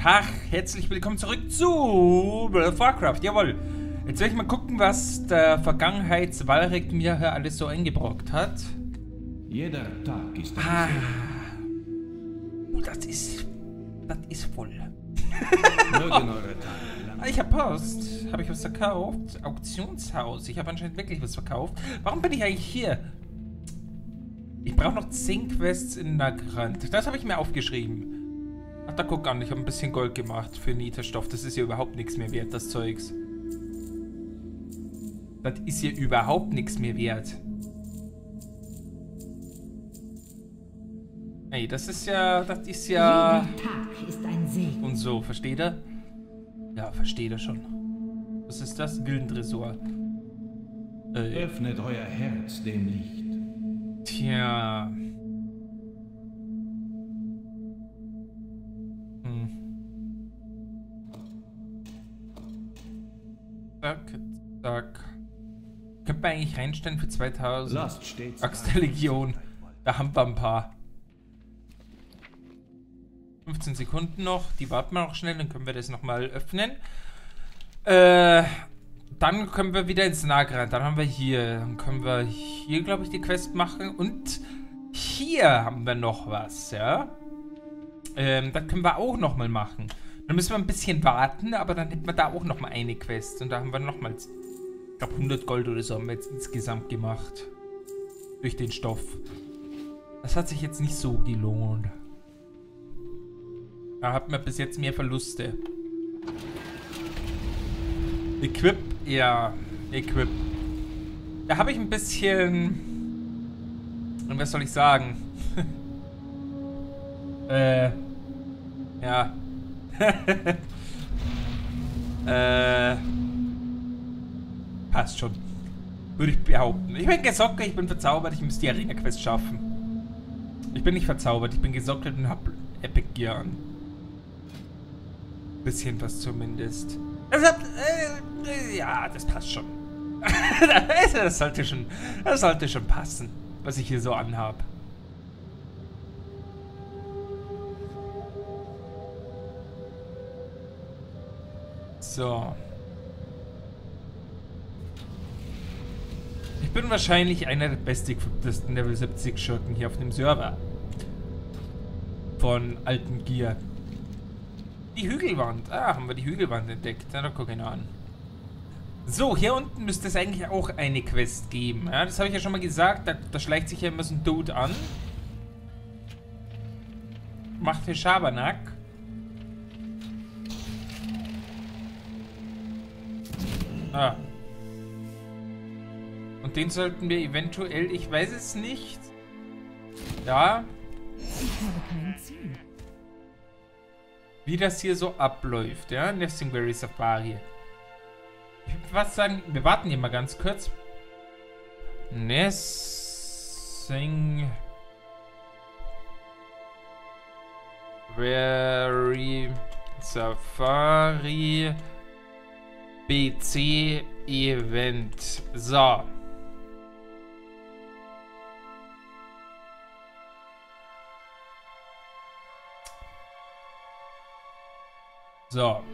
Tag, herzlich willkommen zurück zu World of Warcraft, jawohl. Jetzt werde ich mal gucken, was der Vergangenheits-Walrik mir hier alles so eingebrockt hat. Jeder Tag ist ein Oh, das ist voll. Mögen eure Tage lang. Ich habe Post, habe ich was verkauft? Auktionshaus, ich habe anscheinend wirklich was verkauft. Warum bin ich eigentlich hier? Ich brauche noch 10 Quests in Nagrand. Das habe ich mir aufgeschrieben. Ach, da guck an, ich habe ein bisschen Gold gemacht für Niterstoff. Das ist ja überhaupt nichts mehr wert, das Zeugs. Das ist hier überhaupt nichts mehr wert. Ey, das ist ja... Jeder Tag ist ein Segen. Und so, versteht ihr? Ja, versteht ihr schon. Was ist das? Gildentresor. Öffnet euer Herz dem Licht. Tja. Zack, zack. Könnte man eigentlich reinstellen für 2000. Lasst stets Axt der Legion. Da haben wir ein paar. 15 Sekunden noch. Die warten wir noch schnell. Dann können wir das nochmal öffnen. Dann können wir wieder ins Nagrand. Dann haben wir hier. Dann können wir hier, glaube ich, die Quest machen. Und hier haben wir noch was, ja. Das können wir auch nochmal machen. Dann müssen wir ein bisschen warten, aber dann hätten wir da auch nochmal eine Quest. Und da haben wir nochmal, ich glaube 100 Gold oder so haben wir jetzt insgesamt gemacht. Durch den Stoff. Das hat sich jetzt nicht so gelohnt. Da hat man bis jetzt mehr Verluste. Equip, ja, Equip. Da habe ich ein bisschen... Und was soll ich sagen? Ja. Passt schon. Würde ich behaupten. Ich bin gesockelt, ich bin verzaubert, ich muss die Arena-Quest schaffen. Ich bin nicht verzaubert, ich bin gesockelt und hab Epic Gear an. Bisschen was zumindest. Ja, das passt schon. das sollte schon passen, was ich hier so anhab. So. Ich bin wahrscheinlich einer der bestequiptesten Level 70 Schurken hier auf dem Server. Von alten Gear. Die Hügelwand. Ah, haben wir die Hügelwand entdeckt. Na, da guck ich an. So, hier unten müsste es eigentlich auch eine Quest geben. Ja, das habe ich ja schon mal gesagt. Da schleicht sich ja immer so ein Dude an. Macht hier Schabernack. Ah. Und den sollten wir eventuell, ich weiß es nicht. Ja. Ich habe kein Ziel. Wie das hier so abläuft, ja? Nestingberry Safari. Ich würde fast sagen, wir warten hier mal ganz kurz. Nestingberry Safari BC Event. So. So.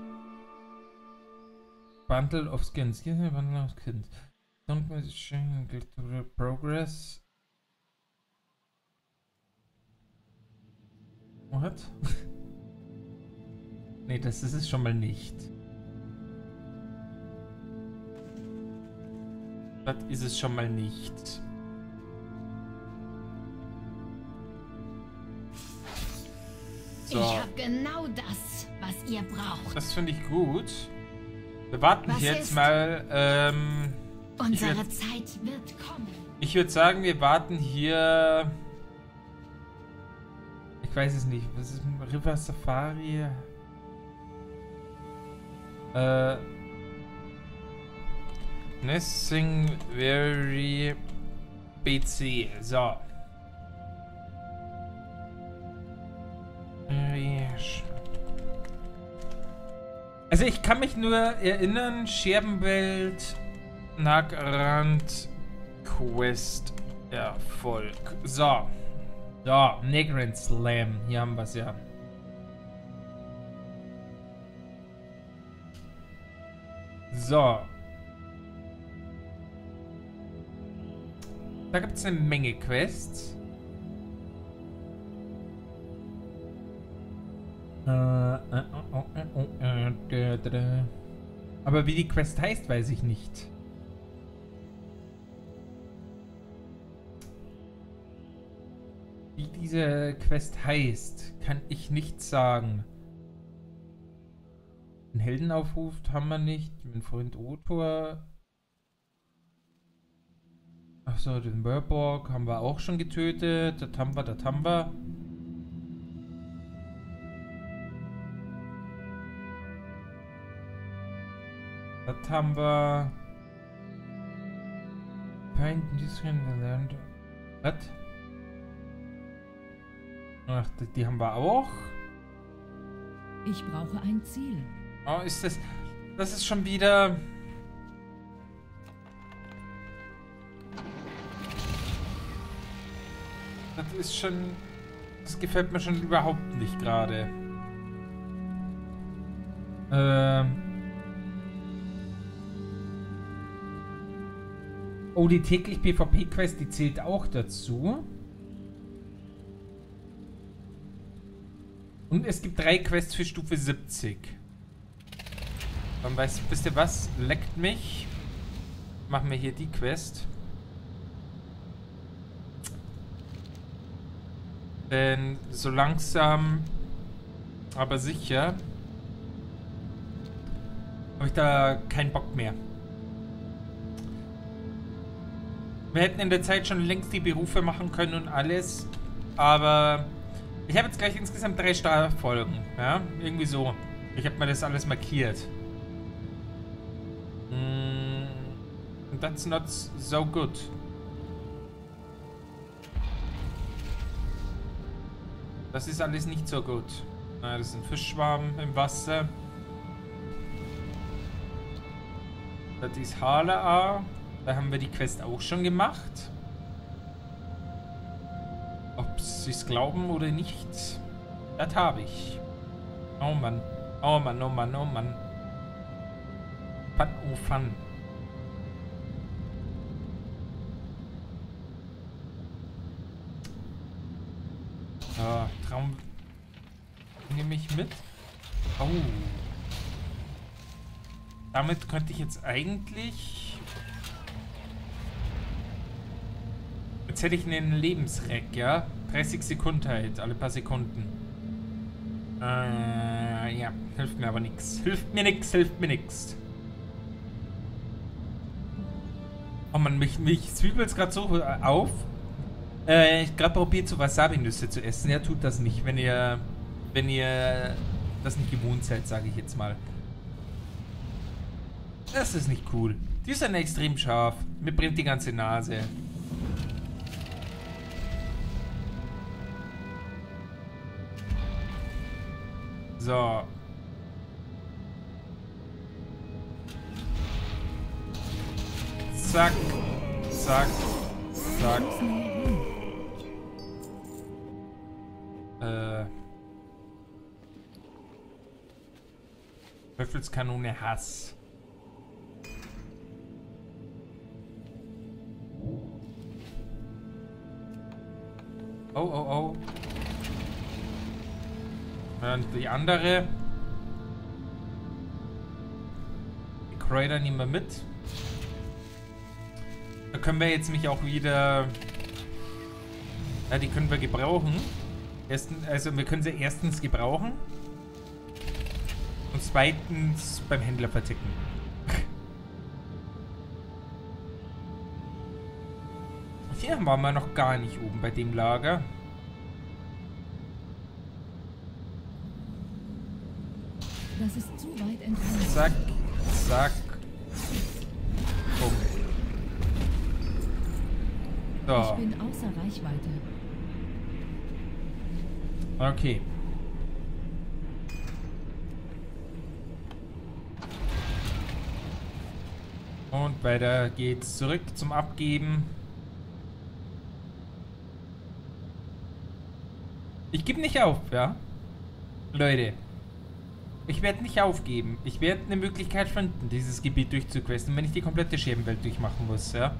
Bundle of Skins. Hier ist ein Bundle of Skins. Don't click to progress. What? Nee, das ist es schon mal nicht. Das ist es schon mal nicht. So. Ich habe genau das, was ihr braucht. Das finde ich gut. Wir warten Was hier jetzt ist? mal. Unsere Zeit wird kommen. Ich würde sagen, wir warten hier. Ich weiß es nicht. Was ist mit River Safari? Nestingberry BC. So. Also ich kann mich nur erinnern, Scherbenwelt, Nagrand, Quest, Erfolg. So. So, Nagrand Slam. Hier haben wir es ja. So. Da gibt es eine Menge Quests. Aber wie die Quest heißt, weiß ich nicht. Wie diese Quest heißt, kann ich nicht sagen. Einen Heldenaufruf haben wir nicht. Mein Freund Otor. Achso, den Murborg haben wir auch schon getötet. Das haben wir, das haben wir. Das haben wir. Find this one gelernt. Was? Ach, die haben wir auch. Ich brauche ein Ziel. Oh, ist das... Das ist schon wieder... Das ist schon... Das gefällt mir schon überhaupt nicht gerade. Oh, die täglich PvP-Quest, die zählt auch dazu. Und es gibt 3 Quests für Stufe 70. Dann wisst ihr was? Leckt mich. Machen wir hier die Quest. Denn so langsam, aber sicher, habe ich da keinen Bock mehr. Wir hätten in der Zeit schon längst die Berufe machen können und alles, aber ich habe jetzt gleich insgesamt 3 Startfolgen, ja, irgendwie so. Ich habe mir das alles markiert. That's not so good. Das ist alles nicht so gut. Das ist ein Fischschwarm im Wasser. Das ist Halaa. Da haben wir die Quest auch schon gemacht. Ob sie es glauben oder nicht, das habe ich. Oh Mann. Oh Mann, oh Mann, oh Mann. Fun, oh Fun. Traum... Nehme ich mit? Oh. Damit könnte ich jetzt eigentlich... Jetzt hätte ich einen Lebensreck, ja? 30 Sekunden halt, alle paar Sekunden. Ja, hilft mir aber nichts. Hilft mir nichts, hilft mir nichts. Oh man, mich zwiebelt's gerade so auf. Ich gerade probiert, so Wasabi-Nüsse zu essen. Ja, tut das nicht, wenn ihr das nicht gewohnt seid, sage ich jetzt mal. Das ist nicht cool. Die ist dann extrem scharf. Mir brennt die ganze Nase. So. Zack. Zack. Zack. Teufelskanone Hass. Oh, oh, oh. Und die andere. Die Kräuter nehmen wir mit. Da können wir jetzt mich auch wieder... Ja, die können wir gebrauchen. Also wir können sie erstens gebrauchen. Und zweitens beim Händler verticken. Hier waren wir noch gar nicht oben bei dem Lager. Das ist zu weit entfernt. Zack, zack. Bumm. So. Ich bin außer Reichweite. Okay. Und weiter geht's zurück zum Abgeben. Ich gebe nicht auf, ja? Leute. Ich werde nicht aufgeben. Ich werde eine Möglichkeit finden, dieses Gebiet durchzuquesten, wenn ich die komplette Scherbenwelt durchmachen muss, ja?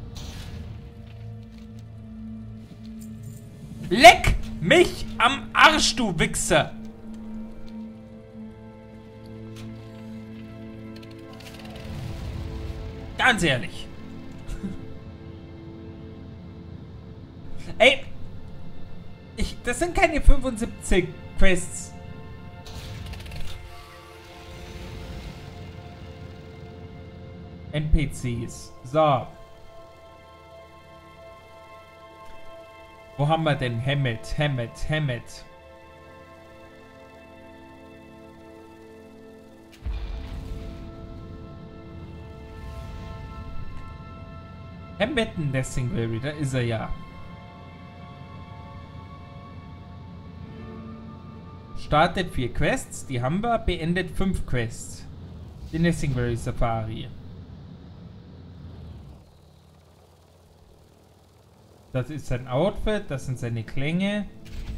Leck mich am Arsch, du Wichser! Ganz ehrlich. Ey! Das sind keine 75 Quests. NPCs. So. Wo haben wir denn? Hammett. Hamilton Dessingberry, da ist er ja. Startet 4 Quests, die haben wir. Beendet 5 Quests. Die Dessingberry Safari. Das ist sein Outfit, das sind seine Klänge.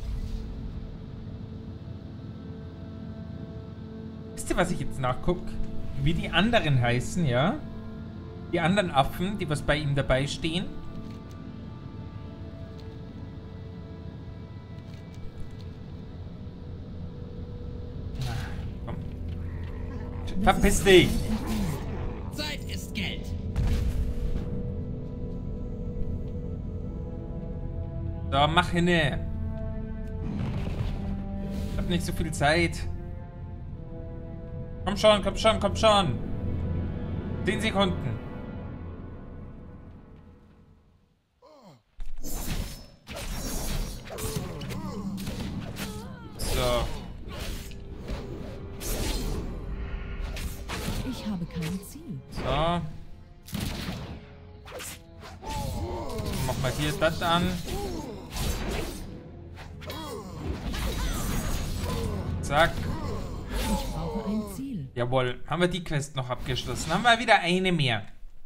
Wisst ihr, was ich jetzt nachgucke? Wie die anderen heißen, ja? Die anderen Affen, die was bei ihm dabei stehen. Na, komm. Verpiss dich! Zeit ist Geld. So, mach hinne. Ich hab nicht so viel Zeit. Komm schon, komm schon, komm schon. 10 Sekunden. So. Ich habe kein Ziel. So. Mach mal hier das an. Zack. Ich brauche ein Ziel. Jawohl, haben wir die Quest noch abgeschlossen. Haben wir wieder eine mehr.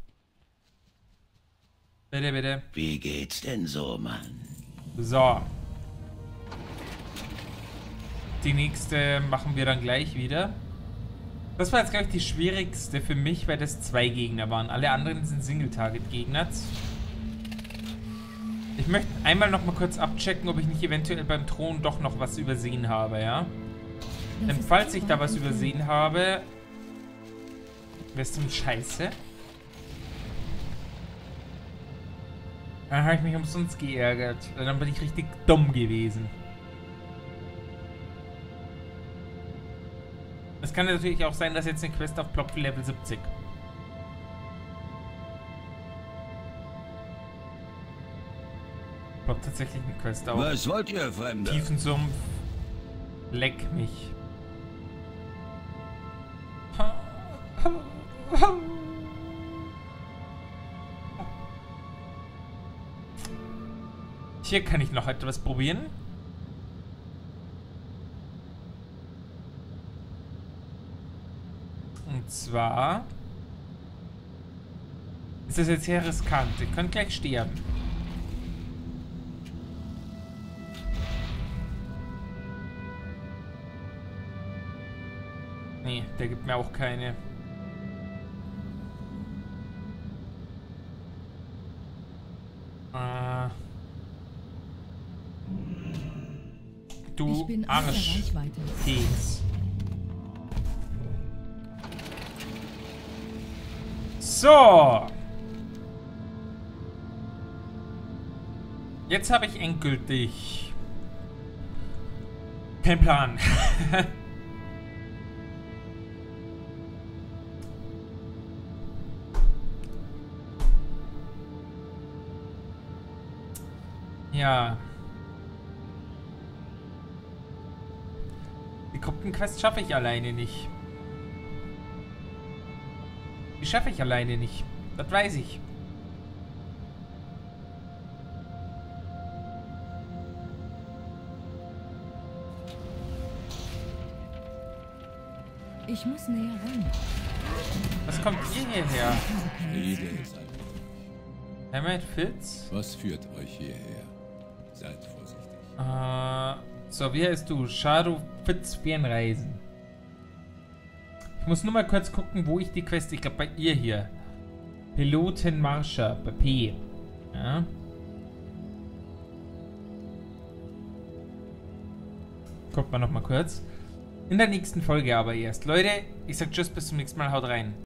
Bitte, bitte. Wie geht's denn so, Mann? So. Die nächste machen wir dann gleich wieder. Das war jetzt, glaube ich, die schwierigste für mich, weil das 2 Gegner waren. Alle anderen sind Single-Target-Gegner. Ich möchte einmal noch mal kurz abchecken, ob ich nicht eventuell beim Thron doch noch was übersehen habe, ja? Denn falls ich da was übersehen habe, wär's zum Scheiße. Dann habe ich mich umsonst geärgert. Dann bin ich richtig dumm gewesen. Es kann natürlich auch sein, dass jetzt eine Quest auf Plopf Level 70. Ploppt tatsächlich eine Quest auf. Was wollt ihr, Fremde? Tiefensumpf. Leck mich. Hier kann ich noch etwas probieren. Und zwar ist das jetzt sehr riskant. Ich könnte gleich sterben. Nee, der gibt mir auch keine. Du Arsch. Keks. So. Jetzt habe ich endgültig keinen Plan. Ja. Die Gruppenquest schaffe ich alleine nicht. Die schaffe ich alleine nicht. Das weiß ich. Ich muss näher ran. Was kommt ihr hierher? Friede ist ein Hammett Fitz? Was führt euch hierher? Seid vorsichtig. So, wie heißt du? Shadow Fitz Fernreisen. Ich muss nur mal kurz gucken, wo ich die Quest... Ich glaube, bei ihr hier. Pilotenmarscher, bei P. Ja. Guckt mal noch mal kurz. In der nächsten Folge aber erst. Leute, ich sag tschüss, bis zum nächsten Mal. Haut rein.